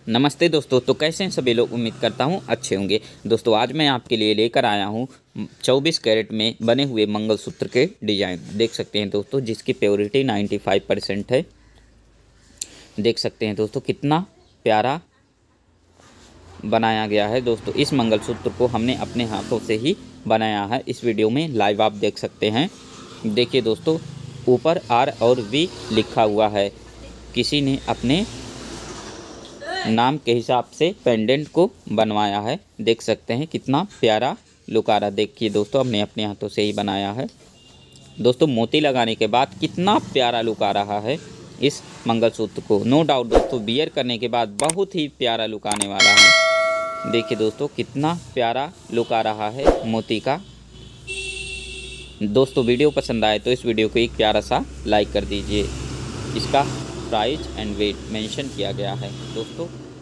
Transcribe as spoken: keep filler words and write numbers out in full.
नमस्ते दोस्तों, तो कैसे हैं सभी लोग। उम्मीद करता हूं अच्छे होंगे। दोस्तों आज मैं आपके लिए लेकर आया हूं चौबीस कैरेट में बने हुए मंगलसूत्र के डिज़ाइन। देख सकते हैं दोस्तों, जिसकी प्योरिटी पचानवे परसेंट है। देख सकते हैं दोस्तों कितना प्यारा बनाया गया है। दोस्तों इस मंगलसूत्र को हमने अपने हाथों से ही बनाया है। इस वीडियो में लाइव आप देख सकते हैं। देखिए दोस्तों, ऊपर आर और वी लिखा हुआ है। किसी ने अपने नाम के हिसाब से पेंडेंट को बनवाया है। देख सकते हैं कितना प्यारा लुक आ रहा। देखिए दोस्तों, हमने अपने हाथों से ही बनाया है। दोस्तों मोती लगाने के बाद कितना प्यारा लुक आ रहा है इस मंगलसूत्र को। नो डाउट दोस्तों, बियर करने के बाद बहुत ही प्यारा लुक आने वाला है। देखिए दोस्तों कितना प्यारा लुक आ रहा है मोती का। दोस्तों वीडियो पसंद आए तो इस वीडियो को एक प्यारा सा लाइक कर दीजिए। इसका प्राइस एंड वेट मेंशन किया गया है दोस्तों।